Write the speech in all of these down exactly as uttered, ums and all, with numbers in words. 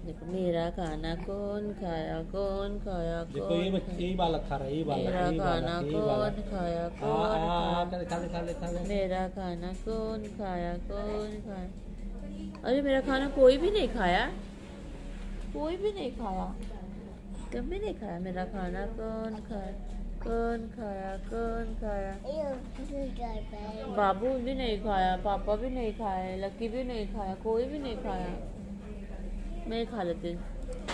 देखो मेरा खाना कौन खाया कौन खाया देखो कौन ये बच्चे यही बालक खा रहा है, यही बालक, मेरा यही खाना बालक, यही कौन बालक। खाया आ कौन आ आ खाया खा ले खा ले खा ले खा ले। मेरा खाना कौन खाया कौन खाया। अरे मेरा खाना कोई भी नहीं खाया, कोई भी नहीं खाया, कभी नहीं खाया। मेरा खाना कौन खाया कौन खाया कौन खाया। बाबू भी नहीं खाया, पापा भी नहीं खाए, लकी भी नहीं खाया, कोई भी नहीं खाया। मैं खा लेती हूँ।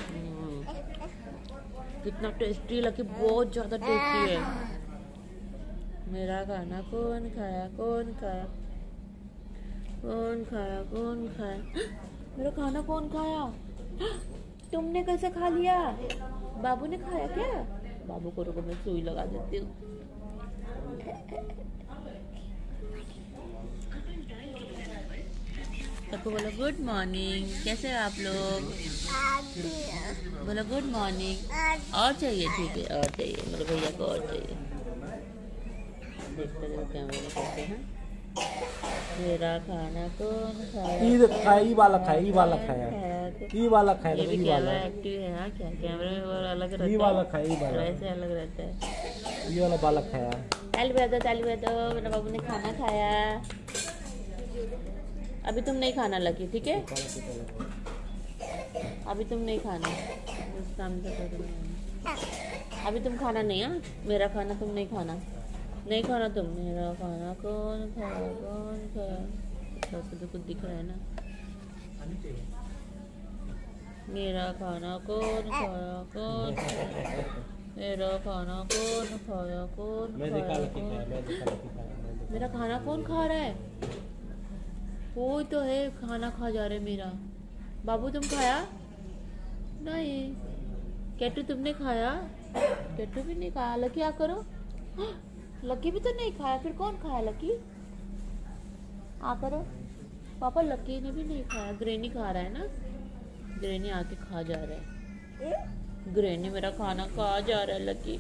कितना टेस्टी, लकी बहुत ज्यादा टेस्टी है। मेरा खाना कौन खाया कौन खाया कौन खाया कौन खाया। मेरा खाना कौन खाया? तुमने कैसे खा लिया? बाबू ने खाया क्या? बाबू को रुको मैं सुई लगा देती हूँ। सबको बोलो गुड मॉर्निंग। कैसे हैं आप लोग? बोलो गुड मॉर्निंग। और चाहिए? ठीक है और चाहिए, मेरे भैया को और चाहिए। देखते रहो कैमरे में कैसे हैं। मेरा खाना कौन खाया? ये खाया, ये वाला खाया, ये वाला खाया, खाया ये वाला खाया, ये भी ये वाला कैमरा एक्टिव है। हाँ क्या कैमरे में और अलग रहता है, ये वाला खाया, ये वाला, वैसे अलग रहता है। ये वाला बालक खाया। ताली बजा दो ताली बजा दो। मेरा बाबू ने खाना खाया। अभी तुम नहीं खाना लकी, ठीक है? अभी तुम नहीं खाना, अभी तुम खाना नहीं। हाँ मेरा खाना तुम नहीं खाना, नहीं खाना तुम। मेरा खाना कौन खाया कौन खाया। तो कुछ दिख रहा है ना। मेरा खाना कौन खाया कौन खाया। मेरा खाना कौन खाया कौन खाया। मेरा खाना कौन खा रहा है? कोई तो है खाना खा जा रहे मेरा। बाबू तुम खाया नहीं? कैटू तुमने खाया? कैटू भी नहीं खाया। लकी आ करो। लकी भी तो नहीं खाया, फिर कौन खाया? लकी आ करो। पापा लकी ने भी नहीं खाया। ग्रेनी खा रहा है ना, ग्रेनी आके खा जा रहा है। ग्रेनी मेरा खाना खा जा रहा है लकी।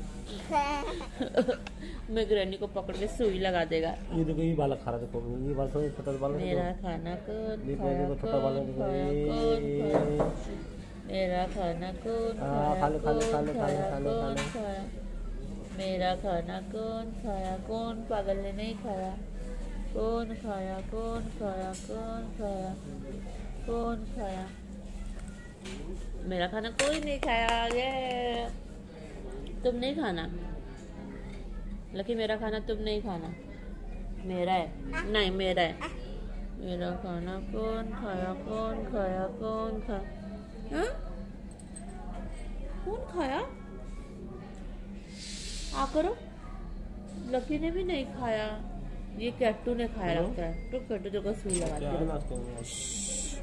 मैं ग्रेनी को पकड़ के सुई लगा देगा। ये देखो ये बालक खा रहा है, देखो ये बालक थोड़ा छोटा बालक। मेरा खाना कौन देखो खाया देखो छोटा बालक, कौन खाया कौन खाया। मेरा खाना कौन खाया कौन खाया कौन खाया। मेरा खाना कौन खाया कौन पागल ने नहीं खाया। कौन खाया कौन खाया कौन खाया कौन खाया। मेरा खाना कोई नहीं खाया। ये तुम नहीं खाना लकी, मेरा खाना तुम नहीं खाना। मेरा है नहीं, मेरा है। मेरा खाना कौन खाया कौन खाया कौन खाया। हाँ? कौन खाया? आ करो। लकी ने भी नहीं खाया। ये कैट्टू ने खाया लगता है। तो कैट्टू जो को सुई लगा दी।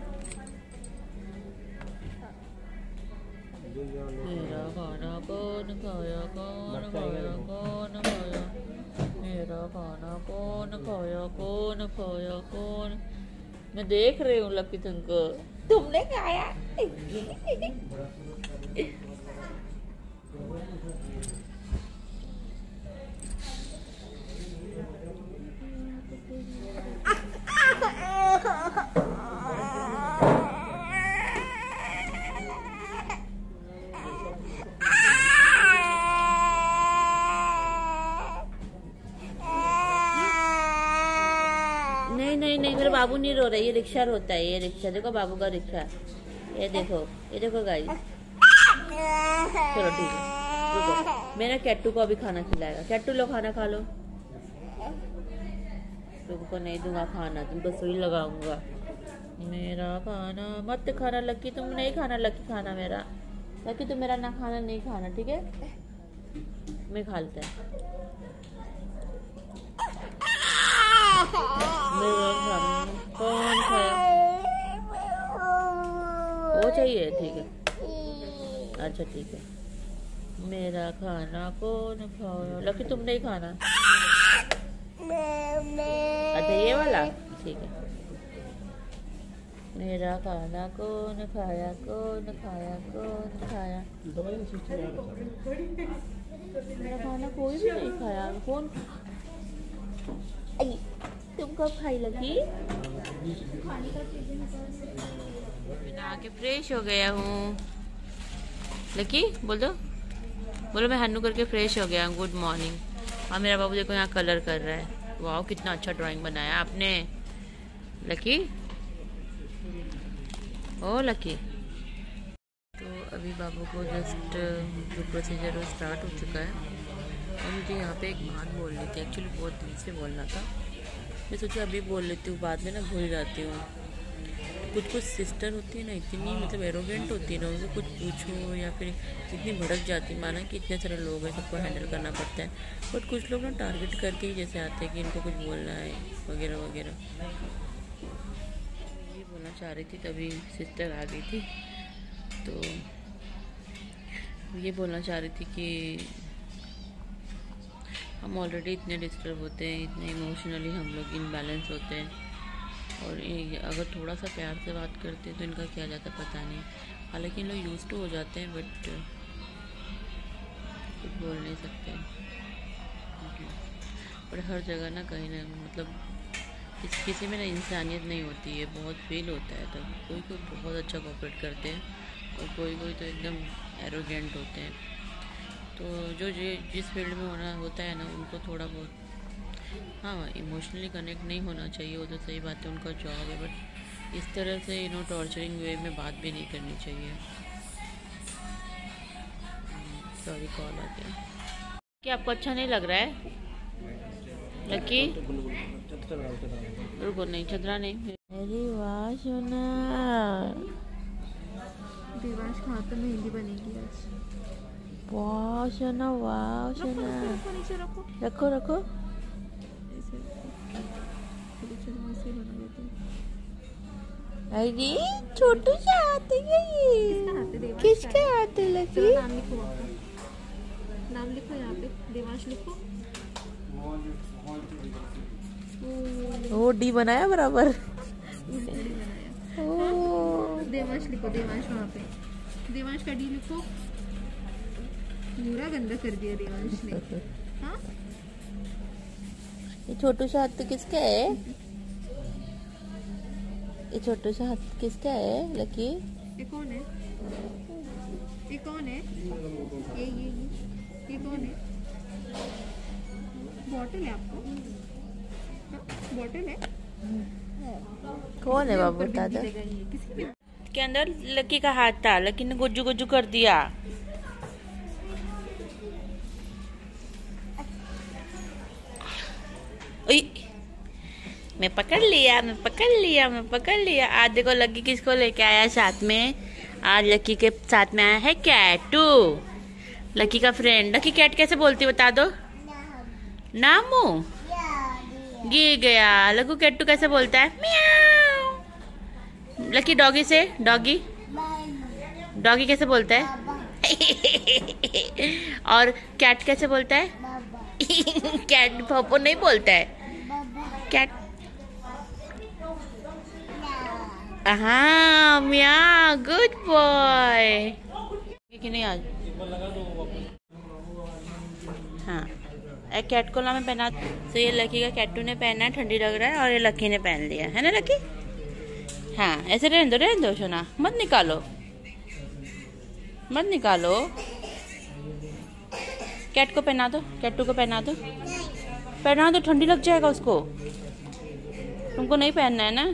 मेरा खाना कौन खाया कौन खाया कौन खाया। मेरा खाना कौन खाया कौन खाया कौन। मैं देख रही हूँ लकी तुमको। तुमने खाया? नहीं नहीं नहीं, मेरा बाबू नहीं रो रहा है। ये रिक्शा रोता है, ये रिक्शा देखो, बाबू का रिक्शा। ये देखो ये देखो गाइस। चलो ठीक है रुको, मेरा कैट्टू को अभी खाना खिलाएगा। कैट्टू लो खाना खा लो। तुमको नहीं दूंगा खाना, तुमको सुई लगाऊंगा। मेरा खाना मत खाना लकी, तुम नहीं खाना लकी खाना मेरा। लकी तुम मेरा ना खाना नहीं खाना, ठीक है? मैं खा लेता है। मेरा खाना कौन खाया? वो चाहिए, ठीक है अच्छा ठीक है। मेरा खाना कौन खाया? लकी तुम नहीं खाना। अच्छा ये वाला ठीक है। मेरा खाना कौन खाया कौन खाया कौन खाया। मेरा खाना कोई भी नहीं खाया। कौन? तुम कब खाई लगी? नहा के फ्रेश हो गया हूँ। लकी बोल दो, बोलो मैं हन्नू करके फ्रेश हो गया हूँ। Good morning. हाँ मेरा बाबू देखो यहाँ कलर कर रहा है। वाह कितना अच्छा ड्राइंग बनाया आपने लकी। ओ लकी। तो अभी बाबू को जस्ट जो प्रोसीजर वो स्टार्ट हो चुका है और मुझे यहाँ पे एक बात बोलनी थी। एक्चुअली बहुत दिन से बोलना था, मैं सोचा अभी बोल लेती हूँ, बाद में ना भूल जाती हूँ। कुछ कुछ सिस्टर होती है ना इतनी मतलब एरोगेंट होती है ना, उनको कुछ पूछो या फिर इतनी भड़क जाती है। माना कि इतने सारे लोग हैं, सबको हैंडल करना पड़ता है, बट कुछ लोग ना टारगेट करके ही जैसे आते हैं कि इनको कुछ बोलना है वगैरह वगैरह। ये बोलना चाह रही थी तभी सिस्टर आ गई थी। तो ये बोलना चाह रही थी कि हम ऑलरेडी इतने डिस्टर्ब होते हैं, इतने इमोशनली हम लोग इनबैलेंस होते हैं, और अगर थोड़ा सा प्यार से बात करते हैं तो इनका क्या जाता पता नहीं। हालांकि इन लोग यूज टू हो जाते हैं, बट कुछ बोल नहीं सकते। पर हर जगह ना कहीं ना मतलब किस किसी में ना इंसानियत नहीं होती है, बहुत फील होता है। तब कोई कोई बहुत अच्छा कोऑपरेट करते हैं और कोई कोई तो एकदम एरोगेंट होते हैं। तो जो जिस फील्ड में होना होता है ना, उनको थोड़ा बहुत हाँ इमोशनली कनेक्ट नहीं होना चाहिए, वो तो सही बात है, उनका जॉब है, बट इस तरह से यू नो टॉर्चरिंग वे में बात भी नहीं करनी चाहिए। सॉरी कॉल आ गया। क्या आपको अच्छा नहीं लग रहा है लकी? रुको नहीं, चदरा नहीं। अरे वाह सोना। देवांश कहाँ तो मेहंदी बनेगी आज। वाह सोना, वाह सोना। नीचे रखो रखो रखो। अरे छोटू सा हाथ है ये। किसका हाथ है लकी? नाम लिखो, नाम लिखो यहाँ पे, देवांश लिखो। ओ डी बनाया बराबर। ओ देवांश लिखो, देवांश वहाँ पे, देवांश का डी लिखो। पूरा गंदा कर दिया देवांश ने। हाँ ये छोटू सा हाथ तो किसका है? ये छोटू सा हाथ किसका है लकी? ये कौन है? ये कौन है? ये ये ये ये कौन है? बॉटल है आपको? बॉटल है? कौन है बाबू दादा? के अंदर लकी का हाथ था, लकी ने गुज्जू गुज्जू कर दिया। मैं पकड़ लिया, मैं पकड़ लिया, मैं पकड़ लिया। आज देखो लकी किसको लेके आया साथ में? आज लकी के साथ में आया है कैटू, लकी का फ्रेंड। लकी कैट कैसे बोलती बता दो? नामू गिर गया। लकू कैटू कैसे बोलता है? म्याऊ। लकी डॉगी से, डॉगी डॉगी कैसे बोलता है? और कैट कैसे बोलता है? कैट पप्पो नहीं बोलता है। कैट हाँ म्याऊ, गुड बॉय। कि नहीं आज हाँ एक कैट को ना मैं पहना, तो ये लकी का कैटू ने पहना है, ठंडी लग रहा है, और ये लकी ने पहन लिया है ना लकी। हाँ ऐसे रहने दो, रहने दो सोना, मत निकालो मत निकालो। कैट को पहना दो, कैटू को पहना दो, पहना दो, ठंडी लग जाएगा उसको। तुमको नहीं पहनना है ना?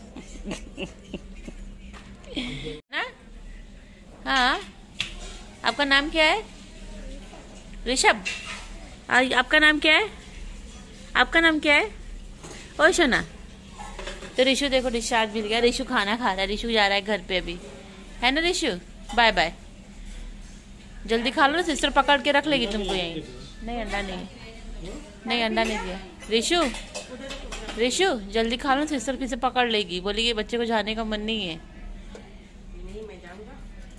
ना हाँ आपका नाम क्या है? ऋषभ। आपका नाम क्या है? आपका नाम क्या है? ओ सोना। तो ऋषु देखो डिस्चार्ज मिल गया। ऋषु खाना खा रहा है, ऋषु जा रहा है घर पे अभी, है ना ऋषु? Bye bye. जल्दी खा लो ना, सिस्टर पकड़ के रख लेगी तुमको यहीं। नहीं अंडा नहीं, नहीं अंडा नहीं दिया। ऋषु ऋषु जल्दी खा लो, सिस्टर फिर से पकड़ लेगी, बोलेगी बच्चे को जाने का मन नहीं है। नहीं मैं जाऊंगा।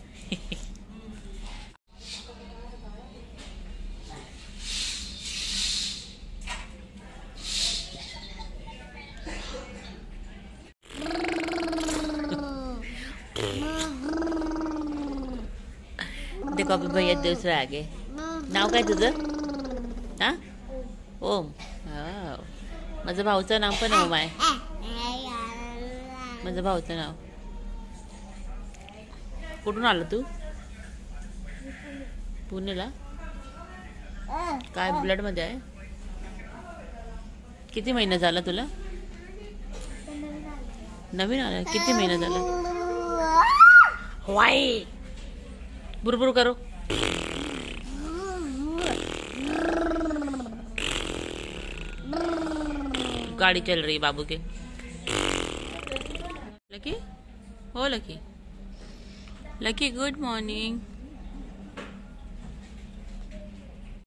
देखो अभी भैया दूसरा आगे। नाव काय तुझं? हा ओम। माझं भाऊचं नाव पण ओम आहे, माझं भाऊचं नाव। कुठून आला तू? पुणेला? काय ब्लड मध्ये आहे? किती महिना झाला तुला? नवीन आला. किती महिना झाला? वाई बुरबुर करो. गाड़ी चल रही बाबू के. लकी हो लकी. Lucky good morning.